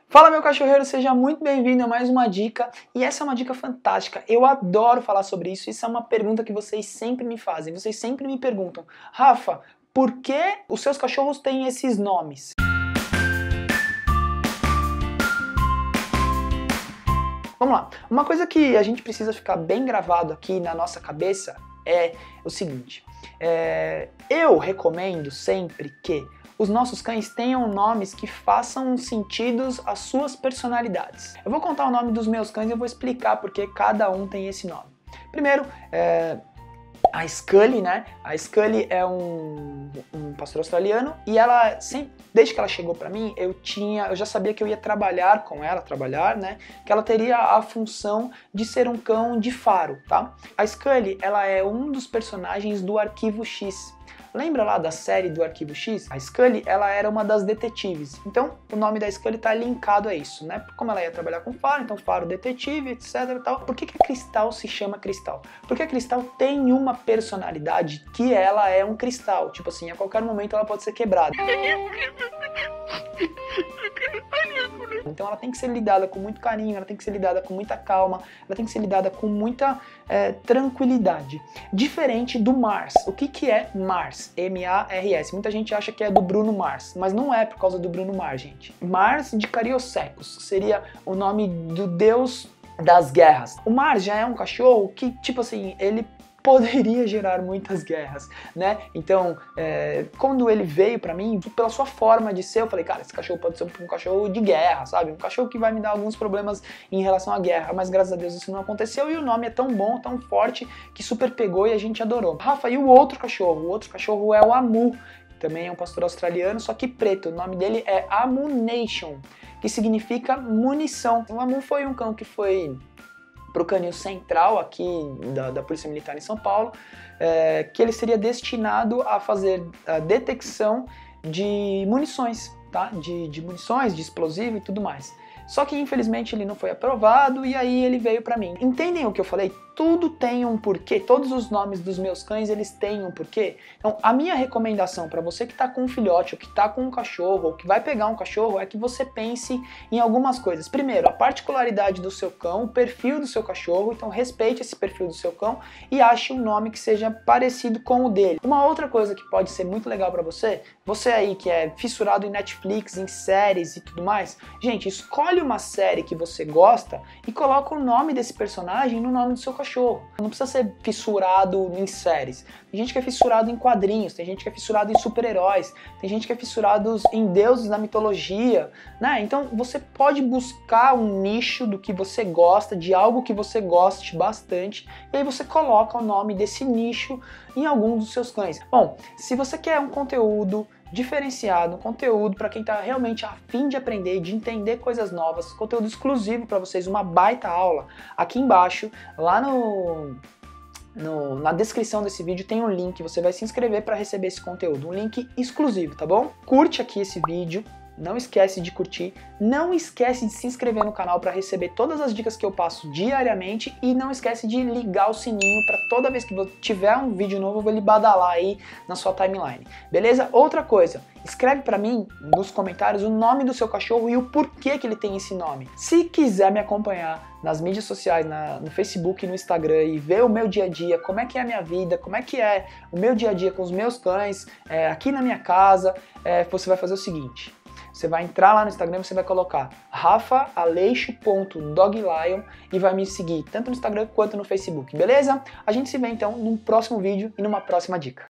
Fala, meu cachorreiro, seja muito bem-vindo a mais uma dica, e essa é uma dica fantástica. Eu adoro falar sobre isso. Isso é uma pergunta que vocês sempre me fazem, vocês sempre me perguntam: Rafa, por que os seus cachorros têm esses nomes? Vamos lá, uma coisa que a gente precisa ficar bem gravado aqui na nossa cabeça é o seguinte: eu recomendo sempre que os nossos cães tenham nomes que façam sentidos às suas personalidades. Eu vou contar o nome dos meus cães e eu vou explicar porque cada um tem esse nome. Primeiro, a Scully, né? A Scully é um pastor australiano e ela sempre, desde que ela chegou pra mim, eu já sabia que eu ia trabalhar com ela, né? Que ela teria a função de ser um cão de faro, tá? A Scully, ela é um dos personagens do Arquivo X. Lembra lá da série do Arquivo X? A Scully, ela era uma das detetives. Então, o nome da Scully tá linkado a isso, né? Como ela ia trabalhar com faro, então faro detetive, etc e tal. Por que a Cristal se chama Cristal? Porque a Cristal tem uma personalidade que ela é um cristal. Tipo assim, a qualquer momento ela pode ser quebrada. Então ela tem que ser lidada com muito carinho, ela tem que ser lidada com muita calma, ela tem que ser lidada com muita tranquilidade. Diferente do Mars. O que é Mars? M-A-R-S. Muita gente acha que é do Bruno Mars, mas não é por causa do Bruno Mars, gente. Mars de Cariocecos seria o nome do deus das guerras. O Mars já é um cachorro que, tipo assim, ele poderia gerar muitas guerras, né? Então, quando ele veio pra mim, pela sua forma de ser, eu falei, cara, esse cachorro pode ser um cachorro de guerra, sabe? Um cachorro que vai me dar alguns problemas em relação à guerra, mas graças a Deus isso não aconteceu e o nome é tão bom, tão forte, que super pegou e a gente adorou. Rafa, e o outro cachorro? O outro cachorro é o Amu, também é um pastor australiano, só que preto. O nome dele é Ammunition, que significa munição. O Amu foi um cão que foi para o canil central aqui da Polícia Militar em São Paulo, que ele seria destinado a fazer a detecção de munições, tá? De munições, de explosivo e tudo mais. Só que infelizmente ele não foi aprovado e aí ele veio para mim. Entendem o que eu falei? Tudo tem um porquê, todos os nomes dos meus cães, eles têm um porquê. Então, a minha recomendação para você que tá com um filhote, ou que tá com um cachorro, ou que vai pegar um cachorro, é que você pense em algumas coisas. Primeiro, a particularidade do seu cão, o perfil do seu cachorro, então respeite esse perfil do seu cão e ache um nome que seja parecido com o dele. Uma outra coisa que pode ser muito legal para você aí que é fissurado em Netflix, em séries e tudo mais, gente, escolhe uma série que você gosta e coloca o nome desse personagem no nome do seu cachorro. Não precisa ser fissurado em séries. Tem gente que é fissurado em quadrinhos, tem gente que é fissurado em super-heróis, tem gente que é fissurado em deuses da mitologia, né? Então você pode buscar um nicho do que você gosta, de algo que você goste bastante, e aí você coloca o nome desse nicho em algum dos seus cães. Bom, se você quer um conteúdo diferenciado, um conteúdo para quem está realmente a fim de aprender, de entender coisas novas, conteúdo exclusivo para vocês, uma baita aula, aqui embaixo, lá na descrição desse vídeo tem um link, você vai se inscrever para receber esse conteúdo, um link exclusivo, tá bom? Curte aqui esse vídeo, não esquece de curtir, não esquece de se inscrever no canal para receber todas as dicas que eu passo diariamente e não esquece de ligar o sininho para toda vez que tiver um vídeo novo eu vou lhe badalar aí na sua timeline, beleza? Outra coisa, escreve para mim nos comentários o nome do seu cachorro e o porquê que ele tem esse nome. Se quiser me acompanhar nas mídias sociais, no Facebook e no Instagram e ver o meu dia a dia, como é que é a minha vida, como é que é o meu dia a dia com os meus cães, aqui na minha casa, você vai fazer o seguinte: você vai entrar lá no Instagram, você vai colocar rafaaleixo.doglion e vai me seguir tanto no Instagram quanto no Facebook, beleza? A gente se vê então num próximo vídeo e numa próxima dica.